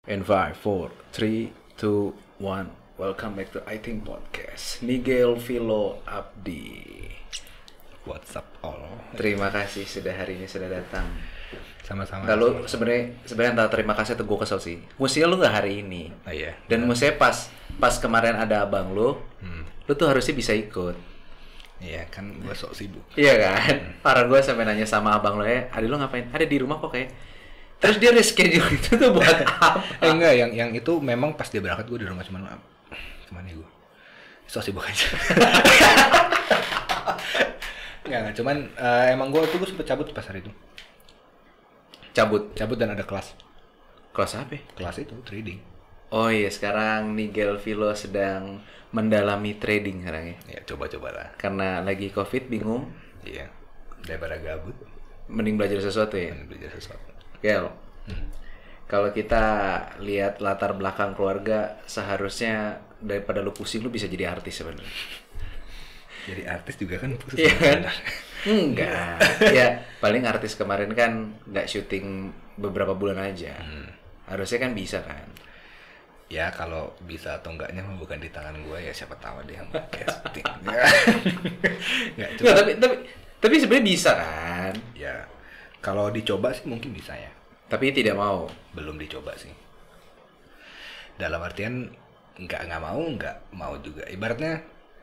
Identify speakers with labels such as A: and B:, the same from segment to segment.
A: In 5, 4, 3, 2, 1. Welcome back to I Think Podcast. Nigel Vilo Abdi.
B: What's up all?
A: Terima kasih hari ini sudah datang.
B: Sama-sama.
A: Lalu sebenarnya antara terima kasih atau gue kesel sih. Mestinya lu nggak hari ini.
B: Oh iya.
A: Dan mestinya pas kemarin ada abang lu tuh harusnya bisa ikut.
B: Iya kan gue sok sibuk.
A: Iya kan? Orang gue sampai nanya sama abang lo adik lo ngapain? Ada di rumah kok kayak. Terus dia reschedule itu tuh buat apa?
B: Enggak, yang itu memang pas dia berangkat gue di rumah cuman ya gue sok sibuk aja. Enggak, cuman emang gue sempet cabut pas hari itu.
A: Cabut
B: Dan ada kelas.
A: Kelas apa?
B: Kelas itu trading.
A: Oh iya, sekarang Nigel Vilo sedang mendalami trading sekarang ya.
B: Ya coba-coba lah.
A: Karena lagi COVID bingung,
B: Iya. Daripada gabut,
A: mending belajar sesuatu ya.
B: belajar sesuatu.
A: Gel, kalau kita lihat latar belakang keluarga, seharusnya daripada lu pusing lu bisa jadi artis sebenarnya.
B: Jadi artis juga kan pusing.
A: Iya kan? Enggak. Ya paling artis kemarin kan nggak syuting beberapa bulan aja. Harusnya kan bisa kan.
B: Ya kalau bisa atau enggaknya mah bukan di tangan gue, ya siapa tahu dia yang casting. Enggak,
A: Nggak, tapi sebenarnya bisa kan.
B: Ya kalau dicoba sih mungkin bisa ya.
A: Tapi tidak mau.
B: Belum dicoba sih. Dalam artian nggak mau juga. Ibaratnya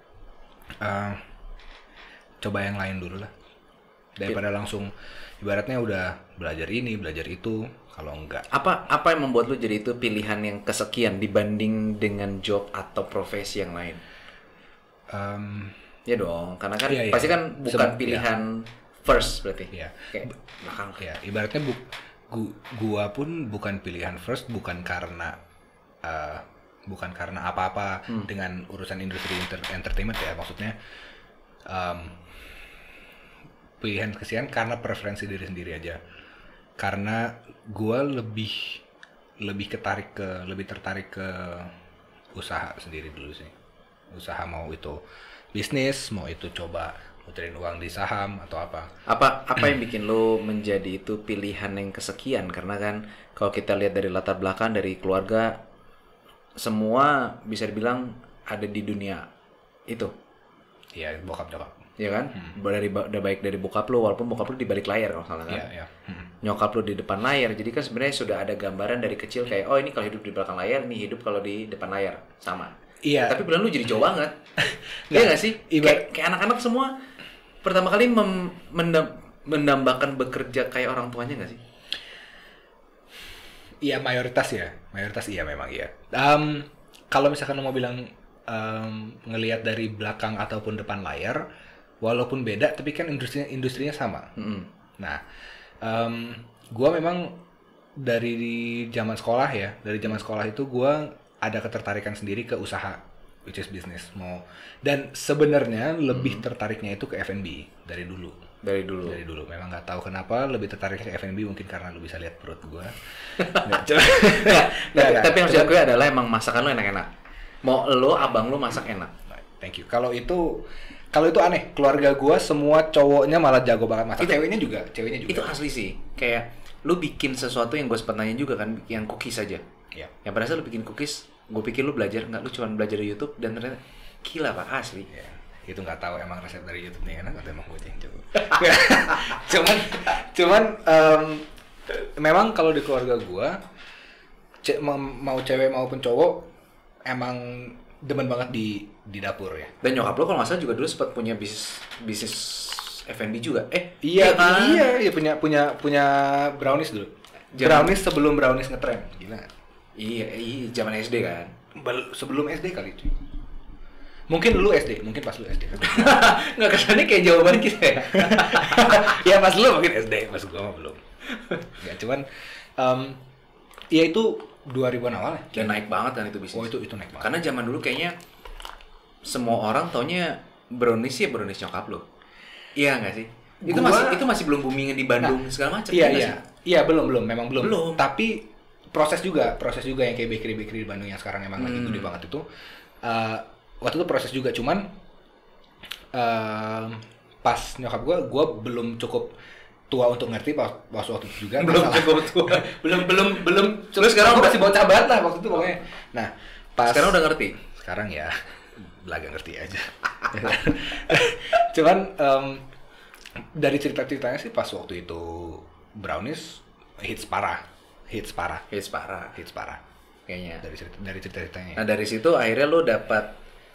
B: coba yang lain dulu lah. Daripada langsung ibaratnya udah belajar ini, belajar itu. Kalau enggak.
A: Apa yang membuat lu jadi itu pilihan yang kesekian dibanding dengan job atau profesi yang lain? Ya dong, karena kan
B: iya,
A: pasti kan bukan pilihan first berarti.
B: Iya.
A: Kayak belakang.
B: Ya, ibaratnya gua pun bukan pilihan first, bukan karena apa-apa dengan urusan industri entertainment ya, maksudnya pilihan kesian karena preferensi diri sendiri aja. Karena gua lebih tertarik ke usaha sendiri dulu sih. Usaha, mau itu bisnis, mau itu coba muterin uang di saham atau apa.
A: Apa yang bikin lu menjadi itu pilihan yang kesekian? Karena kan kalau kita lihat dari latar belakang dari keluarga, semua bisa dibilang ada di dunia itu.
B: Iya, bokap.
A: Ya kan? Udah baik dari bokap lu, walaupun bokap lu di balik layar kalau salah kan.
B: Iya.
A: Nyokap lu di depan layar. Jadi kan sebenarnya sudah ada gambaran dari kecil kayak oh ini kalau hidup di belakang layar, ini hidup kalau di depan layar. Sama.
B: Iya.
A: Tapi beneran lu jadi jauh banget. Iya nggak sih? Kayak anak-anak semua pertama kali mendambakan bekerja kayak orang tuanya nggak sih?
B: Iya, mayoritas iya memang iya. Kalau misalkan mau bilang ngelihat dari belakang ataupun depan layar, walaupun beda, tapi kan industrinya sama. Nah, gua memang dari zaman sekolah itu gua ada ketertarikan sendiri ke usaha, which is business. Dan sebenarnya lebih tertariknya itu ke F&B dari dulu. Memang nggak tahu kenapa lebih tertarik ke F&B, mungkin karena lu bisa lihat perut gua.
A: Tapi yang harus gue adalah emang masakan lu enak-enak. Mau lu abang lu masak enak.
B: Thank you. Kalau itu aneh. Keluarga gua semua cowoknya malah jago banget masak. Ceweknya juga.
A: Itu asli sih. Kayak lu bikin sesuatu yang gue sempat nanya juga kan, yang cookies aja.
B: Iya.
A: Yang pada saat lu bikin cookies, gue pikir lu belajar, nggak, lu cuma belajar di YouTube dan ternyata gila pak, asli.
B: Ya, itu nggak tahu emang resep dari YouTube nih enak atau emang gue yang jago. cuman memang kalau di keluarga gue mau cewek maupun cowok emang demen banget di dapur ya.
A: Dan nyokap lu kalau nggak salah juga dulu sempat punya bisnis F&B juga.
B: Iya
A: kan?
B: Iya punya brownies dulu. Brownies sebelum brownies ngetren, gila.
A: Iya, zaman SD kan.
B: Sebelum SD kali itu. Mungkin lu SD, mungkin pas lu SD kan.
A: Nggak, kesannya kayak jawaban kita ya.
B: Ya pas lu mungkin SD, pas gua mah belum. Ya cuman ya itu 2000-an awal ya.
A: Dan naik banget kan itu bisnis.
B: Oh, itu naik banget.
A: Karena zaman dulu kayaknya semua orang taunya brownies ya brownies nyokap lo. Iya nggak sih? Itu masih belum booming di Bandung segala macam.
B: Iya, memang belum. Tapi proses juga yang kayak bakery di Bandung yang sekarang emang lagi gede banget itu. Waktu itu proses juga, cuman pas nyokap gue belum cukup tua untuk ngerti pas waktu itu juga.
A: Belum cukup tua.
B: belum.
A: Terus sekarang udah
B: masih bocah banget lah waktu itu pokoknya. Nah, pas
A: sekarang udah ngerti.
B: Sekarang ya belaga ngerti aja. Cuman dari cerita-ceritanya sih pas waktu itu Brownies hits parah.
A: Kayaknya.
B: Dari cerita-ceritanya.
A: Nah, dari situ akhirnya lo dapat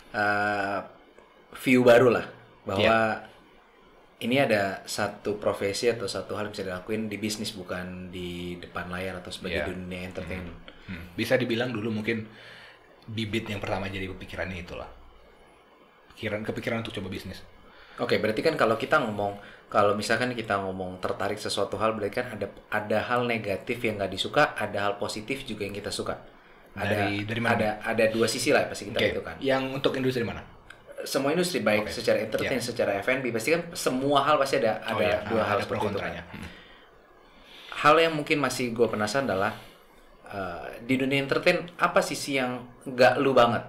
A: view baru lah bahwa ini ada satu profesi atau satu hal yang bisa dilakuin di bisnis, bukan di depan layar atau sebagai dunia entertainment.
B: Bisa dibilang dulu mungkin bibit yang pertama jadi kepikirannya itulah. Kepikiran untuk coba bisnis.
A: Oke, berarti kan kalau misalkan kita ngomong tertarik sesuatu hal, berarti kan ada hal negatif yang nggak disuka, ada hal positif juga yang kita suka.
B: Dari mana?
A: Ada dua sisi lah pasti kita itu kan.
B: Yang untuk industri mana?
A: Semua industri baik secara entertain, secara F&B pasti kan semua hal pasti ada dua hal seperti itu kan. Hal yang mungkin masih gue penasaran adalah di dunia entertain apa sisi yang nggak lu banget?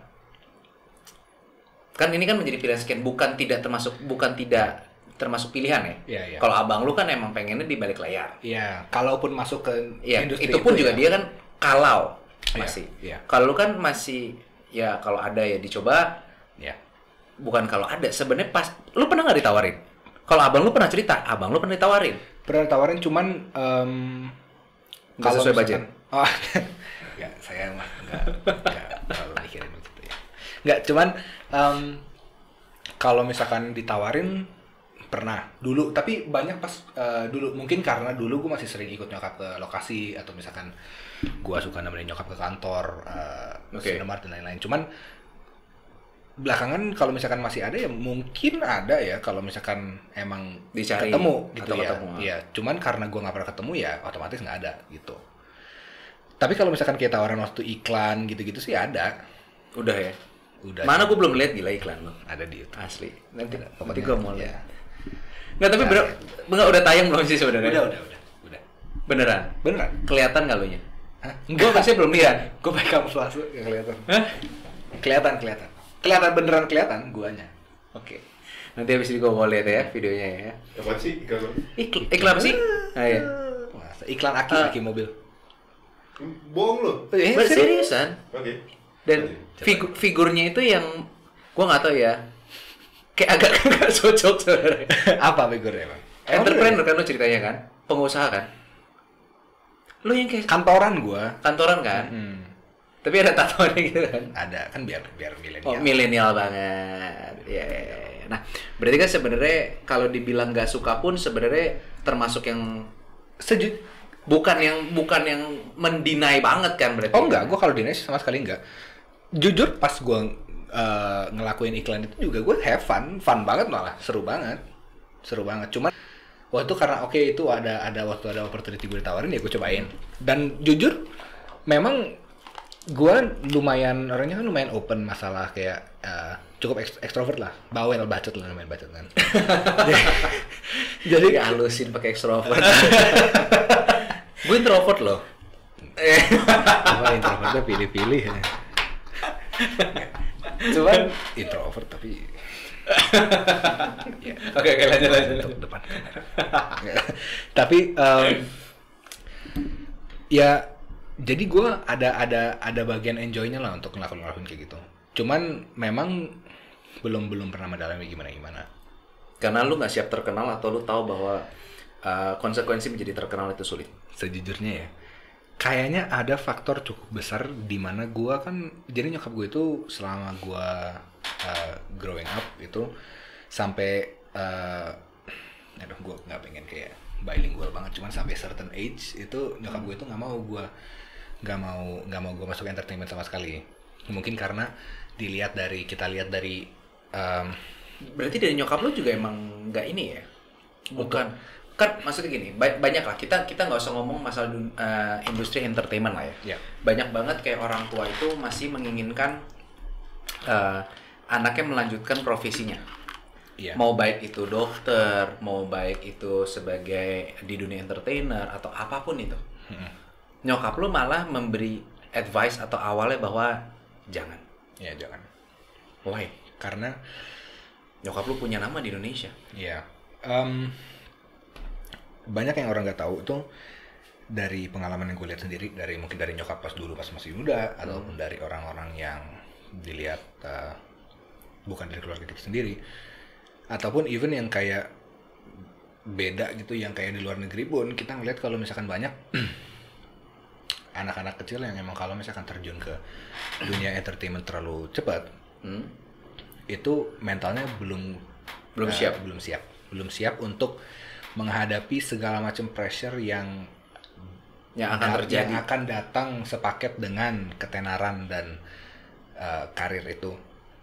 A: Kan ini kan menjadi pilihan sekian, bukan tidak termasuk pilihan ya.
B: Iya.
A: Kalau abang lu kan emang pengennya di balik layar.
B: Iya, kalaupun masuk ke industri
A: itu pun juga dia kan kalau masih.
B: Iya.
A: Kalau lu kan masih ya kalau ada ya dicoba.
B: Iya.
A: Bukan kalau ada, sebenarnya pas lu pernah nggak ditawarin? Kalau abang lu pernah cerita, abang lu pernah ditawarin?
B: Pernah ditawarin, cuman
A: nggak sesuai budget.
B: Oh, ya saya mah nggak terlalu mikirin gitu ya. Nggak, cuman kalau misalkan ditawarin pernah dulu, tapi banyak pas dulu, mungkin karena dulu gue masih sering ikut nyokap ke lokasi, atau misalkan gue suka nemenin nyokap ke kantor, Cinemark dan lain-lain. Cuman belakangan kalau misalkan masih ada ya mungkin ada ya, kalau misalkan emang
A: dicari
B: ketemu gitu ya.
A: ketemu.
B: Iya, cuman karena gue nggak pernah ketemu ya otomatis nggak ada gitu. Tapi kalau misalkan kita tawaran waktu iklan gitu-gitu sih ada.
A: Udah ya.
B: Udah.
A: Mana gue belum lihat gila iklan lo.
B: Ada di YouTube.
A: Asli. Nanti
B: Pokoknya
A: gue mau lihat.
B: ya.
A: Nggak, tapi enggak udah tayang belum sih sebenarnya?
B: Udah.
A: Beneran. Kelihatan nggak lu nya?
B: Hah?
A: Gue pasti belum lihat.
B: Gue pakai kamuflase nggak kelihatan.
A: Hah?
B: Kelihatan beneran kelihatan guanya.
A: Oke. Nanti habis ini gue mau lihat ya videonya ya.
C: Apa sih iklan?
A: Iklan apa sih? Ah, iya.
B: Masa iklan aki mobil.
C: Bohong lo.
A: Seriusan.
C: Oke.
A: Dan figurnya itu yang gue nggak tahu ya. Kayak agak nggak cocok sebenarnya.
B: Apa figurnya, Bang?
A: Entrepreneur kan lo ceritanya kan? Pengusaha kan? Lo yang kayak
B: kantoran gua.
A: kantoran kan? Tapi ada tatoannya gitu kan?
B: Ada, kan biar milenial.
A: Oh, milenial banget. Ya. Nah, berarti kan sebenarnya kalau dibilang nggak suka pun sebenarnya termasuk yang bukan yang mendinai banget kan berarti.
B: Oh enggak, gua kalau dinai sama sekali enggak. Jujur pas gua ngelakuin iklan itu juga gue have fun banget, malah seru banget. Cuman waktu itu karena itu ada waktu ada opportunity gue ditawarin ya gue cobain. Dan jujur memang gue orangnya kan lumayan open masalah kayak cukup ekstrovert lah, bawel bacot lah, lumayan bacot kan.
A: Jadi halusin pakai ekstrovert. Gue introvert loh.
B: Introvertnya pilih-pilih ya. Cuman introvert tapi
A: ya. Oke, lanjut.
B: Depan kamera. Tapi ya jadi gue ada bagian enjoy-nya lah untuk ngelakuin kayak gitu. Cuman memang belum pernah mendalami gimana.
A: Karena lu nggak siap terkenal atau lu tahu bahwa konsekuensi menjadi terkenal itu sulit.
B: Sejujurnya ya, kayaknya ada faktor cukup besar di mana gue kan, jadi nyokap gue itu selama gue growing up itu sampai gue nggak pengen kayak bilingual banget, cuman sampai certain age itu nyokap gue itu nggak mau gue masuk entertainment sama sekali. Mungkin karena kita lihat dari
A: berarti dari nyokap lu juga emang nggak ini ya, bukan kan, maksudnya gini, banyak lah kita nggak usah ngomong masalah industri entertainment lah ya. Banyak banget kayak orang tua itu masih menginginkan anaknya melanjutkan profesinya. Mau baik itu dokter, mau baik itu sebagai di dunia entertainer atau apapun itu. Nyokap lu malah memberi advice atau awalnya bahwa jangan.
B: Ya jangan.
A: Why?
B: Karena
A: nyokap lu punya nama di Indonesia.
B: Iya. banyak yang orang nggak tahu itu dari pengalaman yang gue lihat sendiri, mungkin dari nyokap pas dulu pas masih muda, ataupun dari orang-orang yang dilihat bukan dari keluarga kita sendiri, ataupun even yang kayak beda gitu, yang kayak di luar negeri pun kita ngeliat kalau misalkan banyak anak-anak kecil yang emang kalau misalkan terjun ke dunia entertainment terlalu cepat, itu mentalnya belum siap untuk menghadapi segala macam pressure yang akan datang sepaket dengan ketenaran dan karir itu.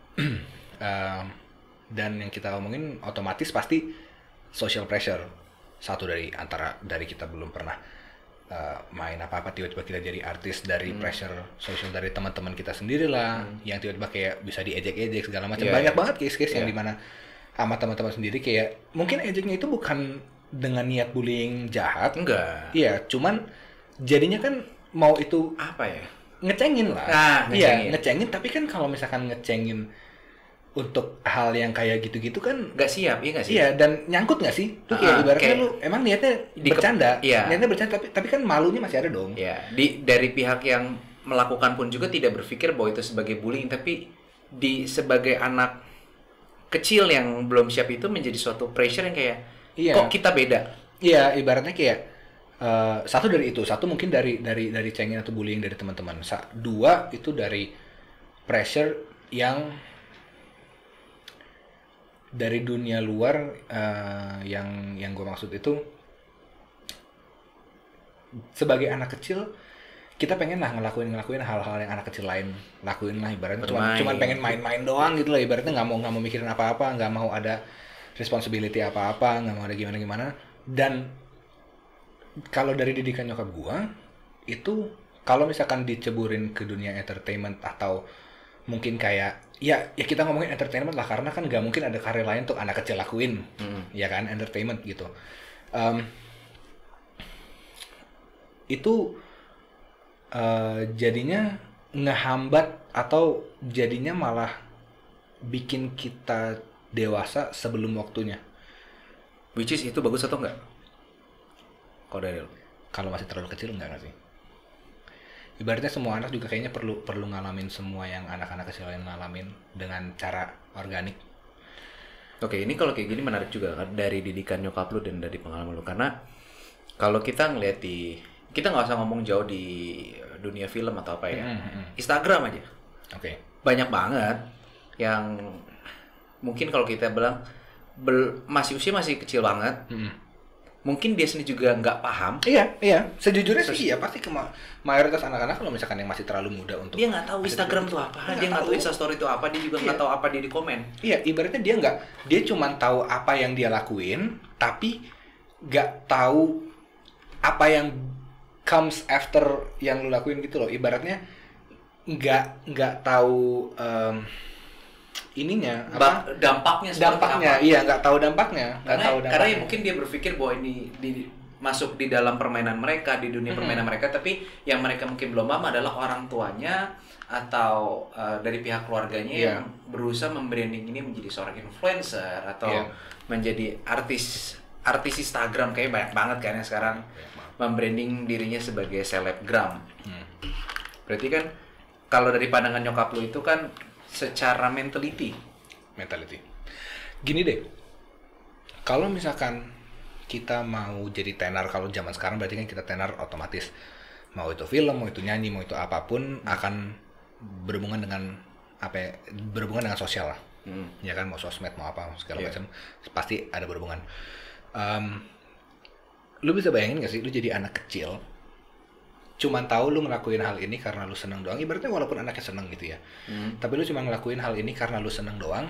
B: Dan yang kita omongin otomatis pasti social pressure. Satu dari kita belum pernah main apa-apa, tiba-tiba kita jadi artis, dari pressure social dari teman-teman kita sendiri lah, yang tiba-tiba kayak bisa diejek-ejek segala macam. Banyak banget case-case yang dimana sama teman-teman sendiri kayak mungkin ejeknya itu bukan dengan niat bullying jahat,
A: enggak.
B: Iya, cuman jadinya kan mau itu
A: apa ya?
B: Ngecengin lah. Ngecengin. Tapi kan kalau misalkan ngecengin untuk hal yang kayak gitu-gitu kan
A: nggak siap, iya nggak sih?
B: Iya, dan nyangkut nggak sih? Tuh kayak ibaratnya lu emang niatnya bercanda, niatnya bercanda, tapi kan malunya masih ada dong.
A: Iya, dari pihak yang melakukan pun juga tidak berpikir bahwa itu sebagai bullying, tapi sebagai anak kecil yang belum siap itu menjadi suatu pressure yang kayak kok kita beda. Iya,
B: ibaratnya kayak satu dari itu, satu mungkin dari cengin atau bullying dari teman-teman. Dua itu dari pressure yang dari dunia luar, yang gue maksud itu sebagai anak kecil kita pengen lah ngelakuin hal-hal yang anak kecil lain lakuin lah, ibaratnya cuma pengen main-main doang gitu lah, ibaratnya nggak mau mikirin apa-apa, nggak mau ada responsibility apa-apa, nggak mau ada gimana-gimana. Dan kalau dari didikan nyokap gua itu, kalau misalkan diceburin ke dunia entertainment atau mungkin kayak ya kita ngomongin entertainment lah, karena kan nggak mungkin ada karir lain untuk anak kecil lakuin, ya kan, entertainment gitu. Itu jadinya ngehambat atau jadinya malah bikin kita dewasa sebelum waktunya.
A: Which is itu bagus atau enggak? Kalau dari lo?
B: Kalau masih terlalu kecil enggak sih? Ibaratnya semua anak juga kayaknya perlu ngalamin semua yang anak-anak kecil lain ngalamin dengan cara organik.
A: Oke, ini kalau kayak gini menarik juga kan, dari didikan nyokap lu dan dari pengalaman lu. Karena kalau kita ngeliat kita nggak usah ngomong jauh di dunia film atau apa ya, Instagram aja.
B: Oke.
A: Banyak banget yang mungkin kalau kita bilang masih kecil banget, mungkin dia sendiri juga nggak paham.
B: Iya. Sejujurnya sih ya pasti mayoritas anak-anak kalau misalkan yang masih terlalu muda untuk
A: dia nggak tahu Instagram itu apa, dia nggak tahu Instastory itu apa, dia juga nggak tahu apa dia di komen.
B: Iya, ibaratnya dia cuma tahu apa yang dia lakuin, tapi nggak tahu apa yang comes after yang lu lakuin gitu loh. Ibaratnya nggak tahu ininya apa dampaknya. Iya, nggak tahu dampaknya.
A: Karena ya mungkin dia berpikir bahwa ini masuk di dalam permainan mereka, di dunia permainan mereka, tapi yang mereka mungkin belum paham adalah orang tuanya atau dari pihak keluarganya yang berusaha membranding ini menjadi seorang influencer atau menjadi artis Instagram. Kayak banyak banget kan yang sekarang membranding dirinya sebagai selebgram. Berarti kan kalau dari pandangan nyokap lu itu kan secara mentality.
B: Gini deh, kalau misalkan kita mau jadi tenar, kalau zaman sekarang berarti kan kita tenar otomatis, mau itu film, mau itu nyanyi, mau itu apapun akan berhubungan dengan berhubungan dengan sosial lah. Ya kan, mau sosmed, mau apa segala macam pasti ada berhubungan. Lu bisa bayangin gak sih, lu jadi anak kecil cuman tahu lu ngelakuin hal ini karena lu seneng doang, ibaratnya walaupun anaknya seneng gitu ya, tapi lu cuma ngelakuin hal ini karena lu seneng doang.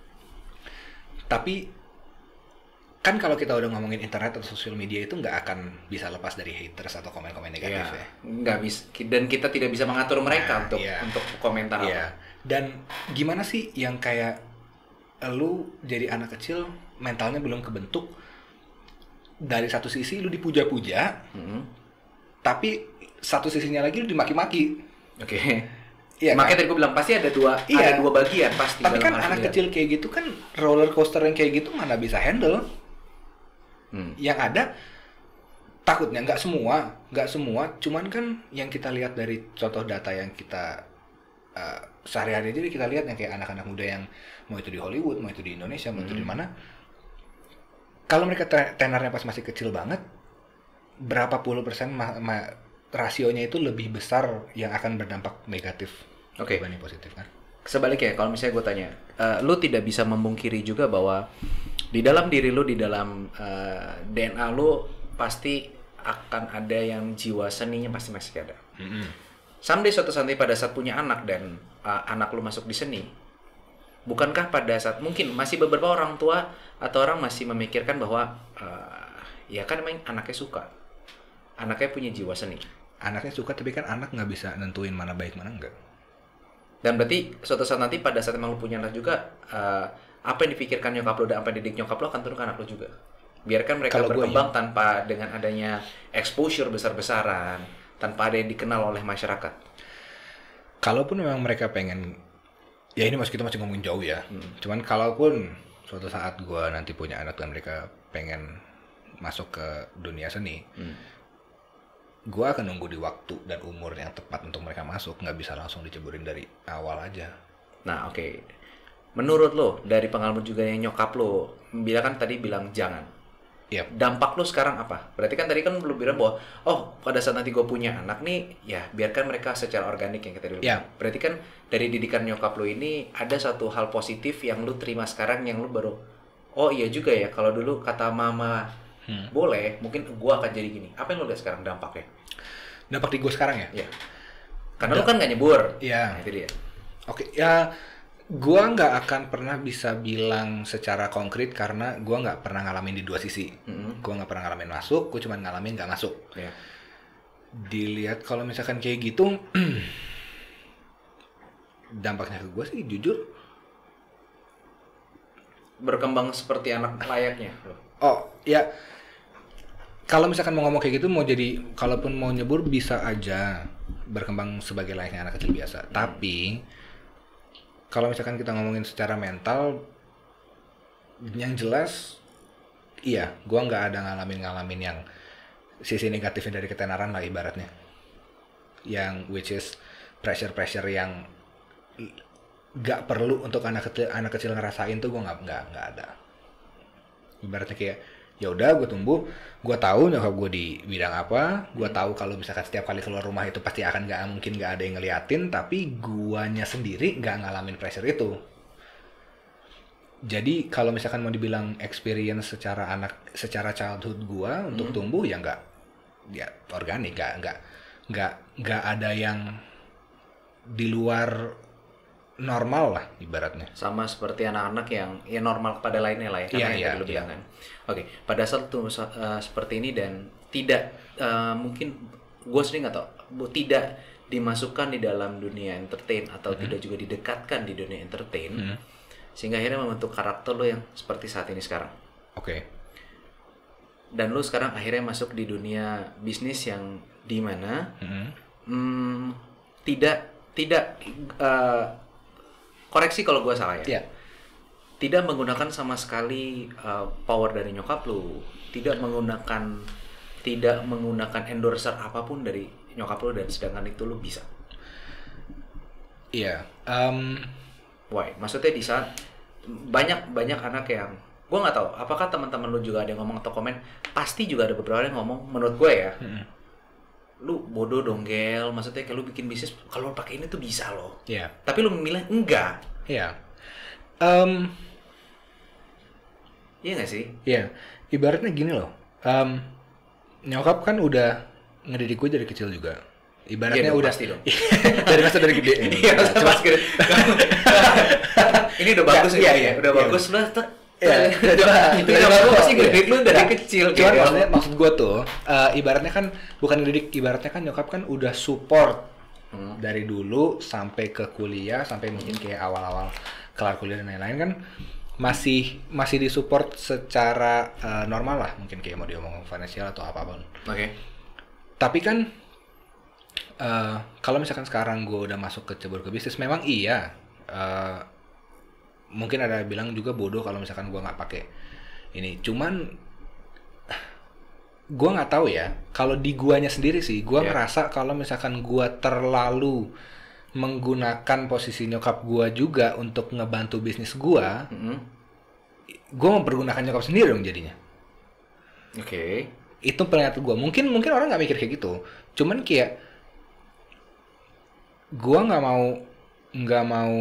B: Tapi kan kalau kita udah ngomongin internet atau sosial media itu nggak akan bisa lepas dari haters atau komen-komen negatif ya.
A: Nggak bisa, dan kita tidak bisa mengatur mereka untuk komentar apa.
B: Dan gimana sih yang kayak lu jadi anak kecil mentalnya belum kebentuk, dari satu sisi lu dipuja-puja, tapi satu sisinya lagi lu dimaki-maki.
A: Oke. Iya, makanya tadi gue bilang pasti ada dua bagian pasti.
B: Tapi kan anak kecil kayak gitu kan roller coaster yang kayak gitu mana bisa handle. Yang ada takutnya nggak semua, cuman kan yang kita lihat dari contoh data yang kita sehari-hari aja kita lihat yang kayak anak-anak muda yang mau itu di Hollywood, mau itu di Indonesia, mau itu di mana, kalau mereka tenornya pas masih kecil banget, berapa puluh persen rasionya itu lebih besar yang akan berdampak negatif dibanding positif kan.
A: Sebaliknya, kalau misalnya gue tanya, lu tidak bisa memungkiri juga bahwa di dalam diri lu, di dalam DNA lu pasti akan ada yang jiwa seninya pasti masih ada. Someday suatu saat pada saat punya anak dan anak lu masuk di seni, bukankah pada saat mungkin masih beberapa orang tua atau orang masih memikirkan bahwa ya kan emang anaknya suka, anaknya punya jiwa seni.
B: Anaknya suka tapi kan anak nggak bisa nentuin mana baik mana enggak.
A: Dan berarti suatu saat nanti pada saat emang lu punya anak juga, apa yang dipikirkan nyokap lu dan apa yang didik nyokap lu akan turun ke anak lu juga. Biarkan mereka berkembang tanpa dengan adanya exposure besar-besaran, tanpa ada yang dikenal oleh masyarakat.
B: Kalaupun memang mereka pengen, ya ini kita masih ngomongin jauh ya. Cuman kalaupun suatu saat gue nanti punya anak dan mereka pengen masuk ke dunia seni, gue akan nunggu di waktu dan umur yang tepat untuk mereka masuk, nggak bisa langsung diceburin dari awal aja.
A: Nah oke. Menurut lo, dari pengalaman juga yang nyokap lo, kan tadi bilang jangan.
B: Yep.
A: Dampak lo sekarang apa? Berarti kan tadi kan lo bilang bahwa, oh pada saat nanti gue punya anak nih, ya biarkan mereka secara organik yang kita dulu.
B: Yep.
A: Berarti kan dari didikan nyokap lo ini, ada satu hal positif yang lo terima sekarang yang lo baru, oh iya juga ya, kalau dulu kata mama, boleh, mungkin gue akan jadi gini. Apa yang lo lihat sekarang dampaknya?
B: Dampak di gue sekarang ya?
A: Iya. Karena lo kan gak nyebur.
B: Iya.
A: Nah, itu dia.
B: Oke, ya gue nggak akan pernah bisa bilang secara konkret karena gue nggak pernah ngalamin di dua sisi. Gue nggak pernah ngalamin masuk, gue cuma ngalamin nggak masuk.
A: Iya.
B: Dilihat kalau misalkan kayak gitu, dampaknya ke gue sih jujur
A: Berkembang seperti anak layaknya.
B: Oh ya, kalau misalkan mau ngomong kayak gitu, mau jadi, kalaupun mau nyebur bisa aja berkembang sebagai layaknya anak kecil biasa. Tapi kalau misalkan kita ngomongin secara mental, yang jelas, iya, gua nggak ada ngalamin yang sisi negatifnya dari ketenaran lah ibaratnya. Yang which is pressure yang nggak perlu untuk anak kecil ngerasain tuh gua nggak ada. Ibaratnya kayak ya udah gue tumbuh, gue tahu nyokap gue di bidang apa, gue tahu kalau misalkan setiap kali keluar rumah itu pasti akan mungkin nggak ada yang ngeliatin, tapi guanya sendiri nggak ngalamin pressure itu. Jadi kalau misalkan mau dibilang experience secara childhood gue untuk tumbuh ya nggak, ya organik, nggak ada yang di luar normal lah ibaratnya.
A: Sama seperti anak-anak yang ya normal kepada lainnya lah ya, karena yang tadi lo bilang kan. Oke, pada saat itu seperti ini dan tidak mungkin gue sering nggak tau, tidak dimasukkan di dalam dunia entertain atau tidak juga didekatkan di dunia entertain, sehingga akhirnya membentuk karakter lo yang seperti saat ini sekarang.
B: Oke.
A: Dan lo sekarang akhirnya masuk di dunia bisnis yang di mana tidak koreksi kalau gue salah ya.
B: Yeah.
A: Tidak menggunakan sama sekali power dari nyokap lu, tidak menggunakan endorser apapun dari nyokap lu, dan sedangkan itu lu bisa.
B: Iya.
A: Why? Maksudnya di saat banyak anak yang gue nggak tahu, apakah teman-teman lu juga ada yang ngomong atau komen? Pasti juga ada beberapa yang ngomong. Menurut gue ya, lu bodoh dong Gel. Maksudnya kalau lu bikin bisnis, kalau lu pakai ini tuh bisa loh.
B: Iya.
A: Tapi lu memilih enggak.
B: Iya.
A: Iya nggak sih?
B: Iya, ibaratnya gini loh. Nyokap kan udah ngedidik gue dari kecil juga. Ibaratnya
A: iya,
B: udah
A: pasti dong.
B: dari gede.
A: Iya, cuma ini udah bagus ya. Iya, udah bagus lah. Itu nyokap gue pasti ngedidik lu dari kecil.
B: Cuman maksud gue tuh, ibaratnya kan bukan ngedidik, ibaratnya kan nyokap kan udah support dari dulu sampai ke kuliah, sampai mungkin kayak awal-awal kelar kuliah dan lain-lain kan. Masih disupport secara normal lah, mungkin kayak mau diomong finansial atau apapun.
A: Oke.
B: Tapi kan kalau misalkan sekarang gue udah masuk cebur ke bisnis, memang iya. Mungkin ada bilang juga bodoh kalau misalkan gue nggak pakai ini. Cuman gue nggak tahu ya. Kalau di guanya sendiri sih, gue
A: Yeah.
B: ngerasa kalau misalkan gue terlalu menggunakan posisi nyokap gue juga untuk ngebantu bisnis gue mempergunakan nyokap sendiri dong jadinya.
A: Oke.
B: Itu pendapat gue. Mungkin orang nggak mikir kayak gitu. Cuman kayak gue nggak mau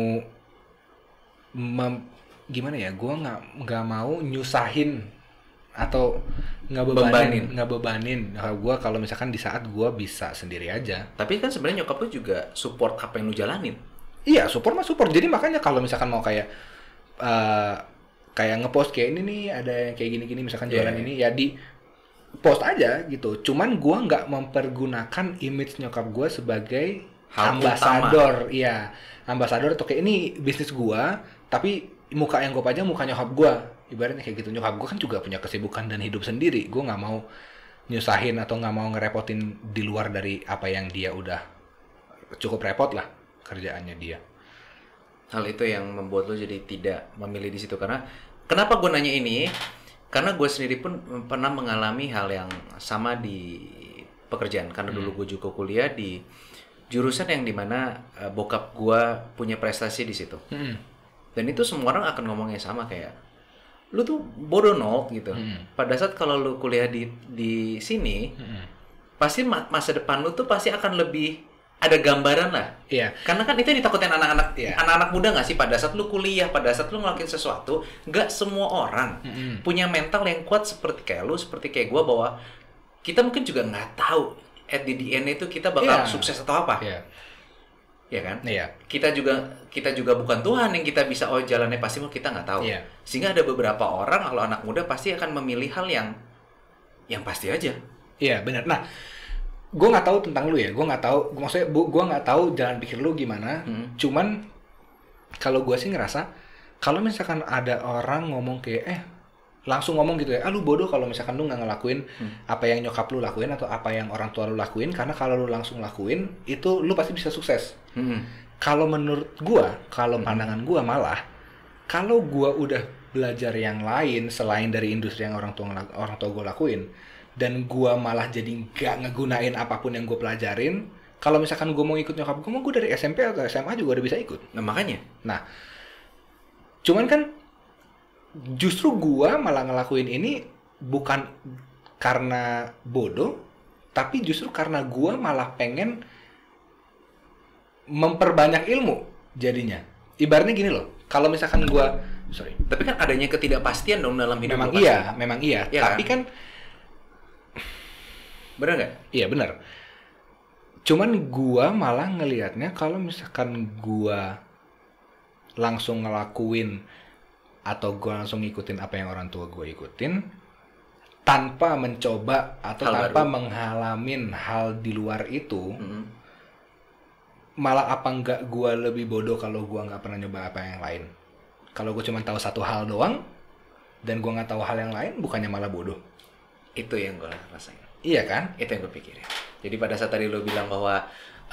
B: gimana ya? Gue nggak mau nyusahin atau ngebebanin nyokap gue kalau misalkan di saat gue bisa sendiri aja.
A: Tapi kan sebenarnya nyokap lu juga support apa yang lu jalanin.
B: Iya, support mah support. Jadi makanya kalau misalkan mau kayak ngepost kayak ini nih, ada yang kayak gini-gini misalkan jualan ini, ya di post aja gitu. Cuman gua nggak mempergunakan image nyokap gua sebagai
A: hal
B: ambasador. Iya, ambasador atau kayak ini bisnis gua, tapi muka yang gua pajang muka nyokap gua. Ibaratnya kayak gitu. Nyokap gua kan juga punya kesibukan dan hidup sendiri. Gua nggak mau nyusahin atau nggak mau ngerepotin di luar dari apa yang dia udah cukup repot lah kerjaannya dia.
A: Hal itu yang membuat lo jadi tidak memilih di situ. Karena kenapa gue nanya ini? Karena gue sendiri pun pernah mengalami hal yang sama di pekerjaan. Karena dulu gue juga kuliah di jurusan yang dimana bokap gue punya prestasi di situ. Dan itu semua orang akan ngomongnya sama kayak, lu tuh bodoh nol gitu. Pada saat kalau lu kuliah di sini, pasti masa depan lu tuh pasti akan lebih ada gambaran lah.
B: Iya.
A: Karena kan itu yang ditakutin anak-anak
B: Iya.
A: anak-anak muda nggak sih pada saat lu kuliah, pada saat lu ngelakuin sesuatu, nggak semua orang punya mental yang kuat seperti kayak lu, seperti kayak gua, bahwa kita mungkin juga nggak tahu at the end itu kita bakal sukses atau apa.
B: Iya.
A: Ya kan?
B: Iya.
A: Kita juga bukan Tuhan yang kita bisa jalannya pasti kita nggak tahu.
B: Iya.
A: Sehingga ada beberapa orang kalau anak muda pasti akan memilih hal yang pasti aja.
B: Iya, benar. Nah, gue nggak tahu tentang lu ya. Gue nggak tahu. Maksudnya, gue nggak tahu jalan pikir lu gimana. Cuman kalau gue sih ngerasa kalau misalkan ada orang ngomong kayak langsung ngomong gitu ya, lu bodoh kalau misalkan lu nggak ngelakuin apa yang nyokap lu lakuin atau apa yang orang tua lu lakuin, karena kalau lu langsung lakuin itu lu pasti bisa sukses. Kalau menurut gue, kalau pandangan gue malah, kalau gue udah belajar yang lain selain dari industri yang orang tua gue lakuin, dan gue malah jadi nggak ngegunain apapun yang gue pelajarin, kalau misalkan gue mau ikut nyokap gue dari SMP atau SMA juga udah bisa ikut.
A: Nah makanya.
B: Nah, cuman kan justru gue malah ngelakuin ini bukan karena bodoh, tapi justru karena gue malah pengen memperbanyak ilmu jadinya. Ibaratnya gini loh, kalau misalkan gue,
A: tapi kan adanya ketidakpastian dong dalam hidup.
B: Memang iya. Ya, tapi kan
A: bener nggak?
B: Iya bener. Cuman gua malah ngelihatnya kalau misalkan gua langsung ngelakuin atau gua langsung ngikutin apa yang orang tua gua ikutin tanpa mencoba atau tanpa menghalamin hal di luar itu, malah apa enggak gua lebih bodoh kalau gua nggak pernah nyoba apa yang lain. Kalau gua cuma tahu satu hal doang dan gua nggak tahu hal yang lain, bukannya malah bodoh.
A: Itu yang gua rasain.
B: Iya kan?
A: Itu yang gue pikirin. Jadi pada saat tadi lo bilang bahwa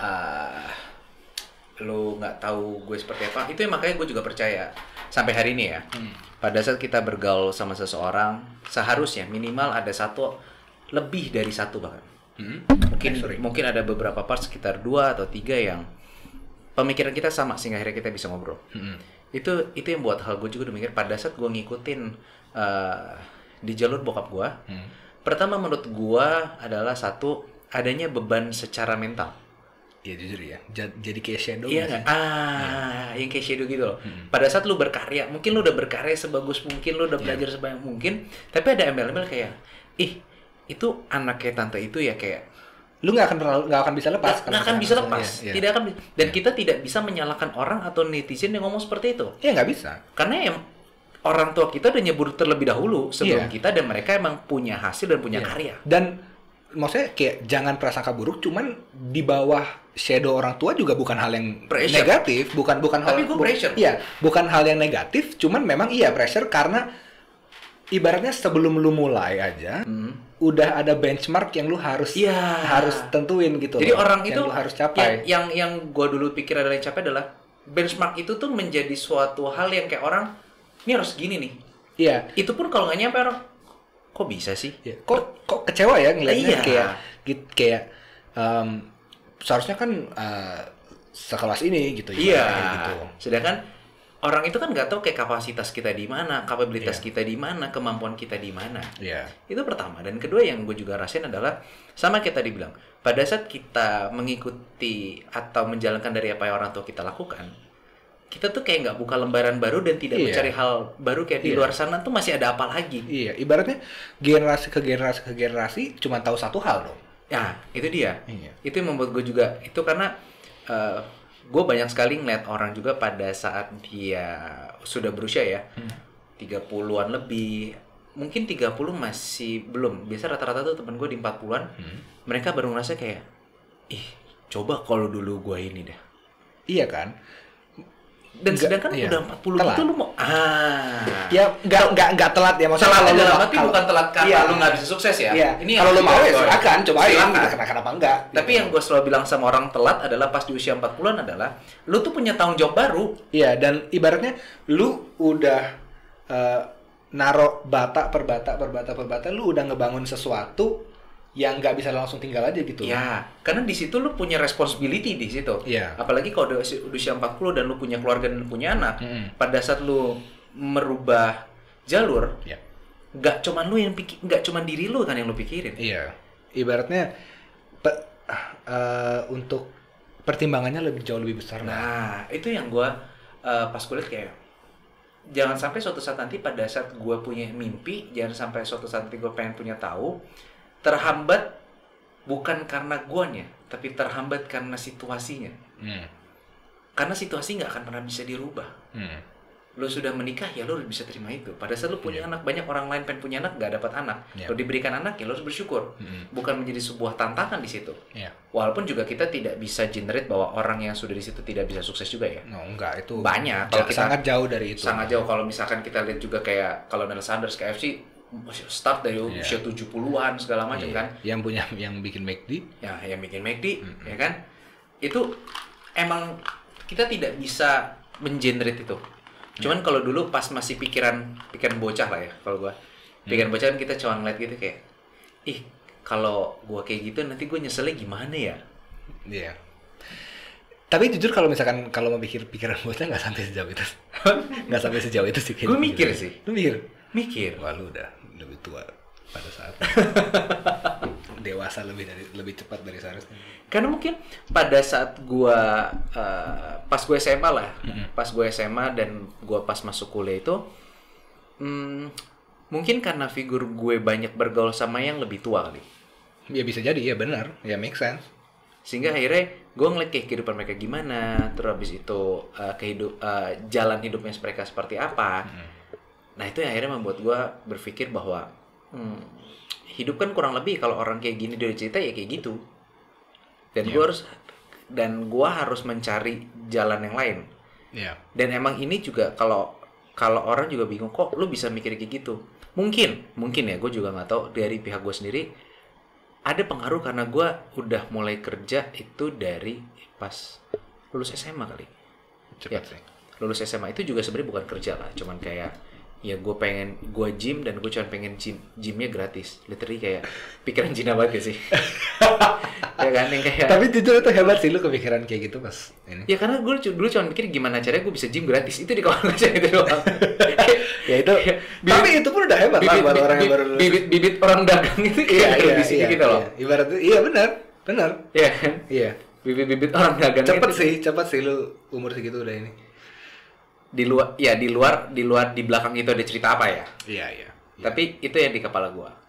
A: lo nggak tahu gue seperti apa, itu yang makanya gue juga percaya sampai hari ini ya. Pada saat kita bergaul sama seseorang, seharusnya minimal ada lebih dari satu bahkan. Mungkin ada beberapa part sekitar 2 atau 3 yang pemikiran kita sama sehingga akhirnya kita bisa ngobrol. Itu yang buat hal gue juga udah mikir pada saat gue ngikutin di jalur bokap gue. Pertama menurut gua adalah satu, adanya beban secara mental.
B: Iya jujur ya, jadi kayak shadow.
A: Iya nggak? Yang kayak shadow gitu loh. Pada saat lu berkarya, mungkin lu udah berkarya sebagus mungkin, lu udah belajar sebanyak mungkin, tapi ada embel-embel kayak, itu anak kayak tante itu ya kayak,
B: lu nggak akan bisa lepas.
A: Nggak akan bisa lepas. Tidak akan. Dan kita tidak bisa menyalahkan orang atau netizen yang ngomong seperti itu.
B: Iya nggak bisa.
A: Karena orang tua kita udah nyebur terlebih dahulu sebelum kita, dan mereka emang punya hasil dan punya karya.
B: Dan maksudnya kayak jangan prasangka buruk, cuman di bawah shadow orang tua juga bukan hal yang negatif, bukan
A: tapi gue pressure.
B: Iya, bukan hal yang negatif, cuman memang pressure karena ibaratnya sebelum lu mulai aja udah ada benchmark yang lu harus tentuin gitu.
A: Jadi orang
B: yang
A: itu
B: lu harus capai.
A: Yang gue dulu pikir adalah yang capai adalah benchmark itu tuh menjadi suatu hal yang kayak orang ini harus gini nih.
B: Iya.
A: Itu pun kalau nggak nyampe orang, kok bisa sih?
B: Ya, kok kecewa ya ngeliatnya
A: Iya.
B: kayak seharusnya kan sekelas ini gitu
A: Iya.
B: kayak gitu.
A: Sedangkan orang itu kan nggak tahu kayak kapasitas kita di mana, kapabilitas kita di mana, kemampuan kita di mana.
B: Iya.
A: Itu pertama. Dan kedua yang gue juga rasain adalah sama kita dibilang, pada saat kita mengikuti atau menjalankan dari apa yang orang tua kita lakukan, kita tuh kayak nggak buka lembaran baru dan tidak
B: Iya.
A: mencari hal baru kayak di
B: Iya.
A: luar sana tuh masih ada apa lagi.
B: Iya, ibaratnya generasi ke generasi cuma tahu satu hal dong.
A: Ya, itu dia.
B: Iya.
A: Itu yang membuat gue juga, itu karena gue banyak sekali ngeliat orang juga pada saat dia sudah berusia ya, 30-an lebih, mungkin 30 masih belum. Biasa rata-rata tuh temen gue di 40-an, mereka baru ngerasa kayak, ih, coba kalau dulu gue ini dah.
B: Iya kan?
A: Dan sedangkan
B: iya.
A: udah 40
B: Telat.
A: gitu lu mau
B: Ya nggak telat ya maksudnya
A: telat
B: kalau lu
A: dalam
B: mau-
A: arti bukan telat karena
B: Iya.
A: lu nggak bisa sukses ya.
B: Iya.
A: Ini
B: Kalau lu
A: yang
B: mau ya
A: gue-
B: silakan cobain.
A: Silakan.
B: Kenapa enggak?
A: Tapi yang gue selalu bilang sama orang telat adalah pas di usia 40-an adalah lu tuh punya tanggung jawab baru.
B: Iya, dan ibaratnya lu udah naro bata per bata, lu udah ngebangun sesuatu yang nggak bisa langsung tinggal aja gitu.
A: Ya, karena di situ lu punya responsibility di situ.
B: Iya.
A: Apalagi kalau udah usia 40 dan lu punya keluarga dan lu punya anak,
B: Mm-mm.
A: pada saat lu merubah jalur,
B: Iya.
A: nggak cuman lu yang pikir, nggak cuman diri lu kan yang lu pikirin.
B: Iya. Ibaratnya untuk pertimbangannya jauh lebih besar lah.
A: Nah, itu yang gua pas kuliah kayak jangan sampai suatu saat nanti pada saat gua punya mimpi, jangan sampai suatu saat nanti gua pengen punya tahu, terhambat bukan karena guanya, tapi terhambat karena situasinya. Karena situasi nggak akan pernah bisa dirubah. Lo sudah menikah ya lo bisa terima itu. Pada saat lo punya anak, banyak orang lain pengen punya anak nggak dapat anak.
B: Iya.
A: Lo diberikan anak ya lo harus bersyukur. Bukan menjadi sebuah tantangan di situ.
B: Iya.
A: Walaupun juga kita tidak bisa generate bahwa orang yang sudah di situ tidak bisa sukses juga ya.
B: No, enggak itu
A: Banyak. Kalau kita
B: sangat jauh dari itu.
A: sangat jauh. Kalau misalkan kita lihat juga kayak kalau Neil Sanders KFC start dari
B: Iya.
A: usia 70-an segala macam
B: Iya.
A: kan.
B: Yang bikin McD.
A: Ya, yang bikin McD, ya kan? Itu emang kita tidak bisa mengenerate itu. Cuman kalau dulu pas masih pikiran bocah lah ya, kalau gua. Pikiran bocah kan kita cuma ngeliat gitu kayak, ih, kalau gua kayak gitu nanti gua nyeselnya gimana ya?
B: Iya. Tapi jujur kalau misalkan kalau mau pikir pikiran bocah nggak sampai sejauh itu. Nggak sampai sejauh itu sih.
A: Gua mikir sih.
B: Lu mikir?
A: Mikir.
B: Wah, lu udah lebih tua pada saat dewasa lebih cepat dari seharusnya.
A: Karena mungkin pada saat gua pas gue SMA lah, pas gue SMA dan gua pas masuk kuliah itu, mungkin karena figur gue banyak bergaul sama yang lebih tua kali.
B: Ya bisa jadi, ya benar, ya make sense.
A: Sehingga akhirnya gue ngeliat kayak kehidupan mereka gimana, terus habis itu jalan hidupnya mereka seperti apa. Nah itu yang akhirnya membuat gue berpikir bahwa hidup kan kurang lebih kalau orang kayak gini dari cerita ya kayak gitu. Dan gue harus mencari jalan yang lain.
B: Iya.
A: Dan emang ini juga kalau orang juga bingung kok lu bisa mikir kayak gitu. Mungkin ya gue juga nggak tahu dari pihak gue sendiri. Ada pengaruh karena gue udah mulai kerja itu dari pas lulus SMA kali.
B: Cepat
A: Ya,
B: sih.
A: lulus SMA itu juga sebenarnya bukan kerja lah, cuman kayak ya gue gym dan gue cuma pengen gymnya gratis, literally kayak pikiran Cina banget gak sih? Ya kan yang kayak.
B: Tapi jujur itu hebat sih lu kepikiran kayak gitu pas ini.
A: Ya karena gue dulu cuma mikir gimana caranya gue bisa gym gratis, itu di kawan gue itu doang.
B: Ya itu. Tapi itu pun udah hebat lah buat orang yang baru lulus.
A: bibit orang dagang itu kayak di sini gitu loh.
B: Ibaratnya iya benar.
A: Iya kan?
B: Iya.
A: Bibit orang dagang
B: Cepet sih lu umur segitu udah ini.
A: di luar di belakang itu ada cerita apa ya?
B: Iya.
A: Tapi itu yang di kepala gua.